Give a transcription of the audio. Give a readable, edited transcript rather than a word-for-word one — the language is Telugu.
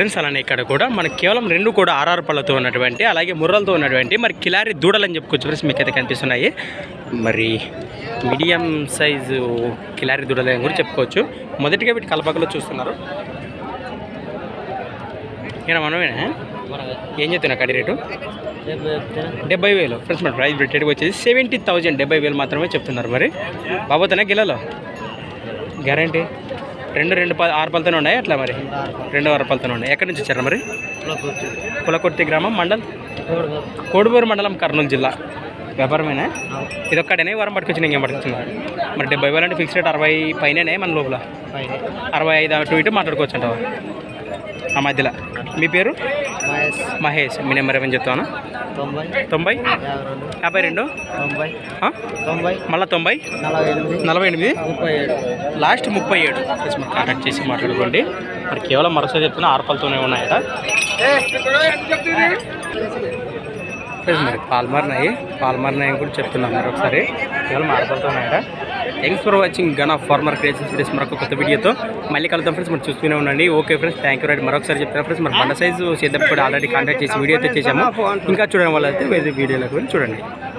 ఫ్రెండ్స్. అలానే ఇక్కడ కూడా మనకి కేవలం రెండు కూడా ఆర్ఆర్ పళ్ళతో ఉన్నటువంటి అలాగే ముర్రలతో ఉన్నటువంటి మరి కిలారి దూడలు అని చెప్పుకోవచ్చు ఫ్రెండ్స్. మీకైతే కనిపిస్తున్నాయి మరి మీడియం సైజు కిలారి దూడలు అని కూడా చెప్పుకోవచ్చు. మొదటిగా వీటి కలపకలో చూస్తున్నారు. నేను మనమేనా ఏం చెప్తున్నా కడి రేటు 70,000 ఫ్రెండ్స్. మన ప్రైస్ రేట్ వచ్చేసి 70,000 70,000 మాత్రమే చెప్తున్నారు. మరి బాబోతేనా గిల్లలో గ్యారంటీ రెండు 6 పళ్ళతోనే ఉన్నాయి అట్లా మరి 2 6 పళ్ళతోనే ఉన్నాయి. ఎక్కడి నుంచి వచ్చారా మరి? పులకొర్తి గ్రామం మండల్ కోడుమూరు మండలం కర్నూలు జిల్లా. వ్యాపారమేనా ఇది ఒక్కడేనా? వారం పట్టుకొచ్చి ఇంకేం పట్టుకొచ్చున్నారు మరి? 70,000 అంటే ఫిక్స్డ్ రేట్ 60 పైననే మన లోపల 65 అటు ఇటు మాట్లాడుకోవచ్చు అంటావా ఆ మధ్యలో? మీ పేరు? మహేష్. మీ నెంబర్ ఏమని చెప్తాను? 90 52 మళ్ళీ 90 48 లాస్ట్ 37 మరి కాంటాక్ట్ చేసి మాట్లాడుకోండి. మరి కేవలం మరోసారి చెప్తున్నా 6 పళ్ళతోనే ఉన్నాయట. మరి పాల్మారినాయి కూడా చెప్తున్నాను మరి ఒకసారి. కేవలం 6 పళ్ళతో ఉన్నాయట. Thanks for watching gun of farmer creations videos. మరొక కొత్త వీడియోతో మళ్ళీ కలుద్దాం ఫ్రెండ్స్. మరి చూస్తూనే ఉండండి. Okay friends, thank you right. మరొకసారి చెప్తాను ఫ్రెండ్స్. మరి బండ సైజు చేద్దాం కూడా ఆల్రెడీ కాంటాక్ట్ చేసి వీడియో అయితే చేసాము. ఇంకా చూడడం వల్ల అయితే వేరే వీడియోలకు వెళ్ళి చూడండి.